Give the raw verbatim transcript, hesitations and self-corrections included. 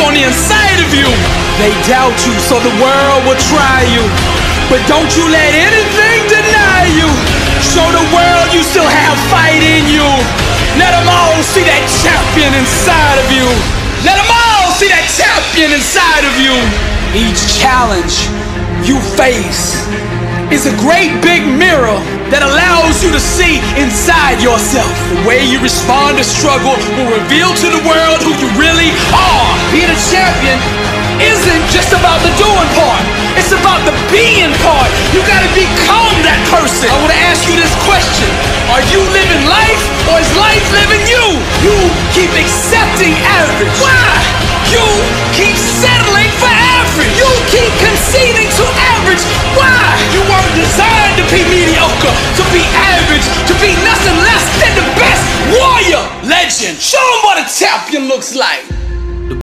on the inside of you. They doubt you, so the world will try you. But don't you let anything deny you. Show the world you still have fight in you. Let them all see that champion inside of you. Let them all see that champion inside of you. Each challenge you face is a great big mirror that allows you to see inside yourself. The way you respond to struggle will reveal to the world who you really are. Being a champion isn't just about the doing part. It's about the being part. You gotta become that person. I wanna ask you this question. Are you living life or is life living you? You keep accepting average. Why? You keep settling for average. You keep conceding to average. Why? You weren't designed to be mediocre, to be average, to be nothing less than the best warrior. Legend. Show them what a champion looks like.